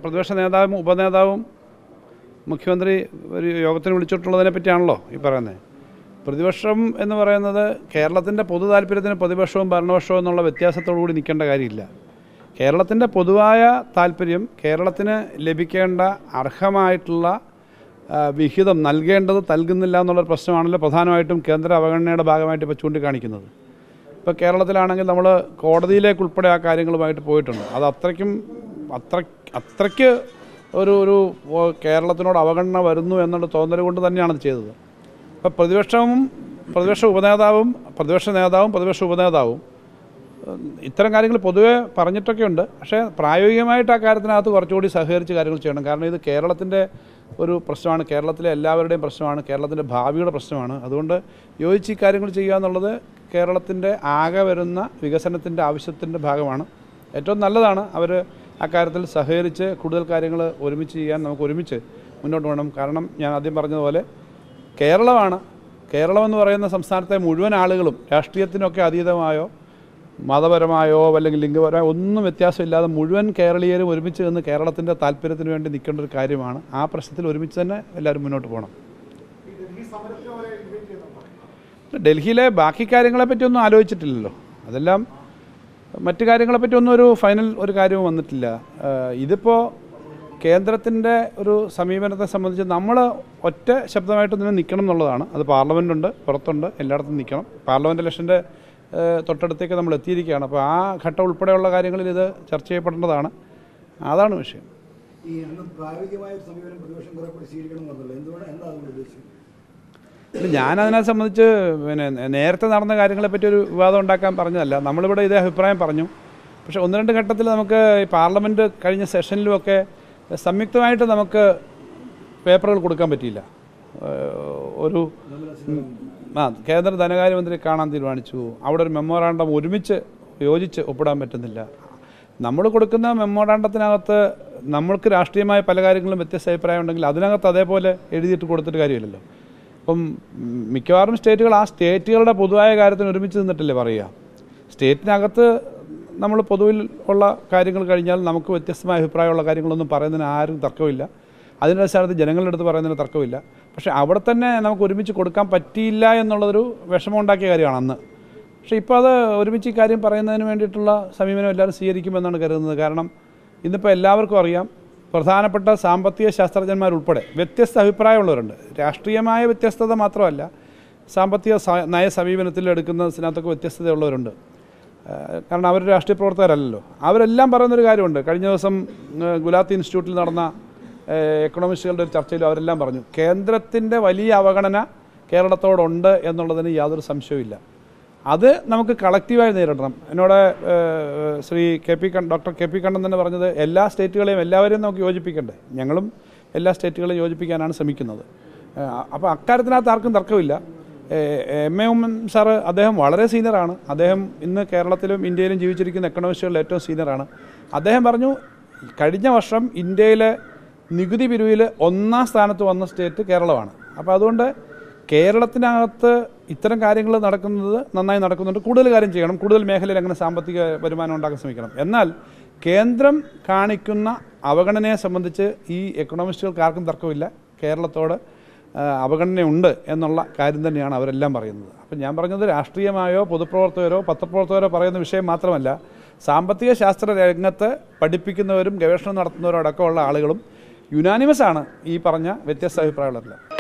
പ്രതിപക്ഷ നേതാവും ഉപനേതാവും മുഖ്യമന്ത്രി ഒരു യോഗത്തിന് വിളിച്ചിട്ടുള്ളതിനെ പറ്റിയാണല്ലോ ഈ പറയുന്നത്. പ്രതിപക്ഷം എന്ന് പറയുന്നത് കേരളത്തിൻ്റെ പൊതു താല്പര്യത്തിന് പ്രതിപക്ഷവും ഭരണപക്ഷവും എന്നുള്ള വ്യത്യാസത്തോടു കൂടി നിൽക്കേണ്ട കാര്യമില്ല. കേരളത്തിൻ്റെ പൊതുവായ താല്പര്യം കേരളത്തിന് ലഭിക്കേണ്ട അർഹമായിട്ടുള്ള വിഹിതം നൽകുന്നില്ല എന്നുള്ളൊരു പ്രശ്നമാണല്ലോ പ്രധാനമായിട്ടും കേന്ദ്ര അവഗണനയുടെ ഭാഗമായിട്ട് ഇപ്പോൾ ചൂണ്ടിക്കാണിക്കുന്നത്. ഇപ്പോൾ കേരളത്തിലാണെങ്കിൽ നമ്മൾ കോടതിയിലേക്ക് ഉൾപ്പെടെ ആ കാര്യങ്ങളുമായിട്ട് പോയിട്ടുണ്ട്. അത് അത്രയ്ക്ക് ഒരു കേരളത്തിനോട് അവഗണന വരുന്നു എന്നുള്ള തോന്നൽ കൊണ്ട് തന്നെയാണ് അത് ചെയ്തത്. ഇപ്പോൾ പ്രതിപക്ഷ നേതാവും പ്രതിപക്ഷ ഉപനേതാവും ഇത്തരം കാര്യങ്ങൾ പൊതുവെ പറഞ്ഞിട്ടൊക്കെ ഉണ്ട്. പക്ഷേ പ്രായോഗികമായിട്ട് ആ കാര്യത്തിനകത്ത് കുറച്ചുകൂടി സഹകരിച്ച് കാര്യങ്ങൾ ചെയ്യണം. കാരണം ഇത് കേരളത്തിൻ്റെ ഒരു പ്രശ്നമാണ്, കേരളത്തിലെ എല്ലാവരുടെയും പ്രശ്നമാണ്, കേരളത്തിൻ്റെ ഭാവിയുടെ പ്രശ്നമാണ്. അതുകൊണ്ട് യോജിച്ച് ഈ കാര്യങ്ങൾ ചെയ്യുക എന്നുള്ളത് കേരളത്തിൻ്റെ ആകെ വരുന്ന വികസനത്തിൻ്റെ ആവശ്യത്തിൻ്റെ ഭാഗമാണ്. ഏറ്റവും നല്ലതാണ് അവർ അക്കാര്യത്തിൽ സഹകരിച്ച് കൂടുതൽ കാര്യങ്ങൾ ഒരുമിച്ച് ചെയ്യാൻ നമുക്ക് ഒരുമിച്ച് മുന്നോട്ട് പോകണം. കാരണം ഞാൻ ആദ്യം പറഞ്ഞതുപോലെ കേരളമെന്ന് പറയുന്ന സംസ്ഥാനത്തെ മുഴുവൻ ആളുകളും രാഷ്ട്രീയത്തിനൊക്കെ അതീതമായോ മതപരമായോ അല്ലെങ്കിൽ ലിംഗപരമായോ ഒന്നും വ്യത്യാസമില്ലാതെ മുഴുവൻ കേരളീയരും ഒരുമിച്ച് നിന്ന് കേരളത്തിൻ്റെ താല്പര്യത്തിന് വേണ്ടി നിൽക്കേണ്ട ഒരു കാര്യമാണ്. ആ പ്രശ്നത്തിൽ ഒരുമിച്ച് തന്നെ എല്ലാവരും മുന്നോട്ട് പോകണം. ഡൽഹിയിലെ ബാക്കി കാര്യങ്ങളെപ്പറ്റി ഒന്നും ആലോചിച്ചിട്ടില്ലല്ലോ. അതെല്ലാം മറ്റു കാര്യങ്ങളെപ്പറ്റി ഒന്നും ഒരു ഫൈനൽ ഒരു കാര്യവും വന്നിട്ടില്ല. ഇതിപ്പോൾ കേന്ദ്രത്തിൻ്റെ ഒരു സമീപനത്തെ സംബന്ധിച്ച് നമ്മൾ ഒറ്റ ശബ്ദമായിട്ട് തന്നെ നിൽക്കണം എന്നുള്ളതാണ്. അത് പാർലമെൻറ്റുണ്ട്, പുറത്തുണ്ട്, എല്ലായിടത്തും നിൽക്കണം. പാർലമെൻറ്റ് ഇലക്ഷൻ്റെ തൊട്ടടുത്തേക്ക് നമ്മൾ എത്തിയിരിക്കുകയാണ്. അപ്പോൾ ആ ഘട്ടം ഉൾപ്പെടെയുള്ള കാര്യങ്ങളിൽ ഇത് ചർച്ച ചെയ്യപ്പെടേണ്ടതാണ്. അതാണ് വിഷയം. ഞാനതിനെ സംബന്ധിച്ച് നേരത്തെ നടന്ന കാര്യങ്ങളെപ്പറ്റി ഒരു വിവാദം ഉണ്ടാക്കാൻ പറഞ്ഞതല്ല. നമ്മളിവിടെ ഇതേ അഭിപ്രായം പറഞ്ഞു. പക്ഷേ ഒന്ന് രണ്ട് ഘട്ടത്തിൽ നമുക്ക് ഈ പാർലമെൻറ്റ് കഴിഞ്ഞ സെഷനിലുമൊക്കെ സംയുക്തമായിട്ട് നമുക്ക് പേപ്പറുകൾ കൊടുക്കാൻ പറ്റിയില്ല. കേന്ദ്ര ധനകാര്യമന്ത്രി കാണാൻ തീരുമാനിച്ചു. അവിടെ ഒരു മെമ്മോറാണ്ടം ഒരുമിച്ച് യോജിച്ച് ഒപ്പിടാൻ പറ്റുന്നില്ല. നമ്മൾ കൊടുക്കുന്ന മെമ്മോറാണ്ടത്തിനകത്ത് നമ്മൾക്ക് രാഷ്ട്രീയമായ പല കാര്യങ്ങളും വ്യത്യസ്ത അഭിപ്രായം ഉണ്ടെങ്കിൽ അതിനകത്ത് അതേപോലെ എഴുതിയിട്ട് കൊടുത്തിട്ട് കാര്യമില്ലല്ലോ. അപ്പം മിക്കവാറും സ്റ്റേറ്റുകൾ ആ സ്റ്റേറ്റുകളുടെ പൊതുവായ കാര്യത്തിന് ഒരുമിച്ച് നിന്നിട്ടല്ലേ പറയുക. സ്റ്റേറ്റിനകത്ത് നമ്മൾ പൊതുവിൽ ഉള്ള കാര്യങ്ങൾ കഴിഞ്ഞാൽ നമുക്ക് വ്യത്യസ്തമായ അഭിപ്രായമുള്ള കാര്യങ്ങളൊന്നും പറയുന്നതിന് ആരും തർക്കമില്ല. അതിൻ്റെ അടിസ്ഥാനത്തിൽ ജനങ്ങളുടെ അടുത്ത് പറയുന്നതിന് തർക്കമില്ല. പക്ഷേ അവിടെ തന്നെ നമുക്ക് ഒരുമിച്ച് കൊടുക്കാൻ പറ്റിയില്ല എന്നുള്ളതൊരു വിഷമമുണ്ടാക്കിയ കാര്യമാണ് അന്ന്. പക്ഷേ ഇപ്പോൾ അത് ഒരുമിച്ച് ഈ കാര്യം പറയുന്നതിന് വേണ്ടിയിട്ടുള്ള സമീപനം എല്ലാവരും സ്വീകരിക്കുമെന്നാണ് കരുതുന്നത്. കാരണം ഇന്നിപ്പോൾ എല്ലാവർക്കും അറിയാം, പ്രധാനപ്പെട്ട സാമ്പത്തിക ശാസ്ത്രജ്ഞന്മാരുൾപ്പെടെ വ്യത്യസ്ത അഭിപ്രായമുള്ളവരുണ്ട്. രാഷ്ട്രീയമായ വ്യത്യസ്തത മാത്രമല്ല, സാമ്പത്തിക നയ സമീപനത്തിൽ എടുക്കുന്നതിനകത്തൊക്കെ വ്യത്യസ്തതയുള്ളവരുണ്ട്. കാരണം അവർ രാഷ്ട്രീയ പ്രവർത്തകരല്ലല്ലോ. അവരെല്ലാം പറയുന്നൊരു കാര്യമുണ്ട്. കഴിഞ്ഞ ദിവസം ഗുലാത്തി ഇൻസ്റ്റിറ്റ്യൂട്ടിൽ നടന്ന എക്കണോമിസ്റ്റുകളുടെ ഒരു ചർച്ചയിലും അവരെല്ലാം പറഞ്ഞു, കേന്ദ്രത്തിൻ്റെ വലിയ അവഗണന കേരളത്തോടുണ്ട് എന്നുള്ളതിന് യാതൊരു സംശയവുമില്ല. അത് നമുക്ക് കളക്റ്റീവായി നേരിടണം. എന്നോട് ഡോക്ടർ കെ പി കണ്ണൻ തന്നെ പറഞ്ഞത് എല്ലാ സ്റ്റേറ്റുകളെയും എല്ലാവരെയും നമുക്ക് യോജിപ്പിക്കണ്ടേ. ഞങ്ങളും എല്ലാ സ്റ്റേറ്റുകളെയും യോജിപ്പിക്കാനാണ് ശ്രമിക്കുന്നത്. അപ്പോൾ അക്കാര്യത്തിനകത്ത് ആർക്കും തർക്കമില്ല. എം.എ. ഉമ്മൻ സാറ് അദ്ദേഹം വളരെ സീനിയറാണ്. അദ്ദേഹം ഇന്ന് കേരളത്തിലും ഇന്ത്യയിലും ജീവിച്ചിരിക്കുന്ന എക്കണോമിസ്റ്റുകളിൽ ഏറ്റവും സീനിയറാണ്. അദ്ദേഹം പറഞ്ഞു, കഴിഞ്ഞ വർഷം ഇന്ത്യയിലെ നികുതി പിരിവിൽ 1ാം സ്ഥാനത്ത് വന്ന സ്റ്റേറ്റ് കേരളമാണ്. അപ്പോൾ അതുകൊണ്ട് കേരളത്തിനകത്ത് ഇത്തരം കാര്യങ്ങൾ നന്നായി നടക്കുന്നുണ്ട്. കൂടുതൽ കാര്യം ചെയ്യണം. കൂടുതൽ മേഖലയിൽ അങ്ങനെ സാമ്പത്തിക വരുമാനം ഉണ്ടാക്കാൻ ശ്രമിക്കണം. എന്നാൽ കേന്ദ്രം കാണിക്കുന്ന അവഗണനയെ സംബന്ധിച്ച് ഈ എക്കണോമിസ്റ്റുകൾക്ക് ആർക്കും തർക്കമില്ല. കേരളത്തോട് അവഗണനയുണ്ട് എന്നുള്ള കാര്യം തന്നെയാണ് അവരെല്ലാം പറയുന്നത്. അപ്പം ഞാൻ പറഞ്ഞത് രാഷ്ട്രീയമായോ പൊതുപ്രവർത്തകരോ പത്രപ്രവർത്തകരോ പറയുന്ന വിഷയം മാത്രമല്ല, സാമ്പത്തിക ശാസ്ത്ര രംഗത്ത് പഠിപ്പിക്കുന്നവരും ഗവേഷണം നടത്തുന്നവരും അടക്കമുള്ള ആളുകളും യുനാനിമസ് ആണ് ഈ പറഞ്ഞ വ്യത്യസ്ത അഭിപ്രായമുള്ളവരെല്ലാം.